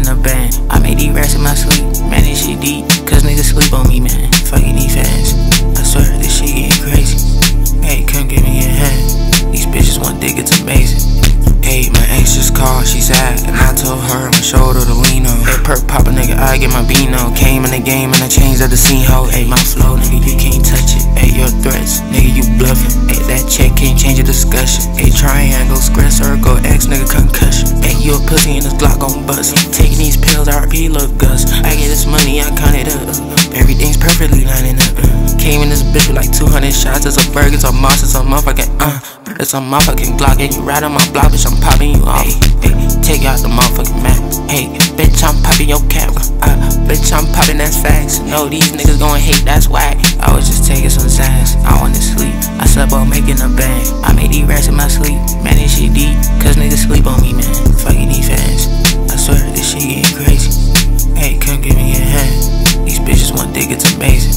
a band. I made these racks in my sleep, man, this shit deep, cause niggas sleep on me, man. Fucking these fans, I swear this shit getting crazy. Hey, come give me a hand. These bitches want dick, it's amazing. Hey, my ex just called, she sad, and I told her I'ma show her to lean on. Hey, perk pop a nigga, I get my bean on. Came in the game and I changed up the scene, ho. Hey, my flow, nigga, you can't touch it. Hey, your threats, nigga, you bluffing. Hey, that check can't change the discussion. Hey, triangle, square, circle, X, nigga, concussion. Hey, you a pussy and this Glock gon' bust. Taking these pills, RP, look Gus. I get this money, I count it up. Everything's perfectly lining up. Came in this bitch with like 200 shots. It's a burger, it's a moss, it's a motherfucking it's a motherfucking Glock. And you ride on my block, bitch, I'm popping you off. Hey, take you out the motherfucking map. Hey, bitch, I'm popping your cap. Bitch, I'm popping, that's facts. No, these niggas gon' hate, that's whack. I was just taking some Zans, I wanna sleep. I slept on making a bang. I made these racks in my sleep, man, this shit deep, cause niggas sleep on me, man. Fucking these fans, I swear this shit getting crazy. Hey, come give me a hand. These bitches want dick, it's amazing.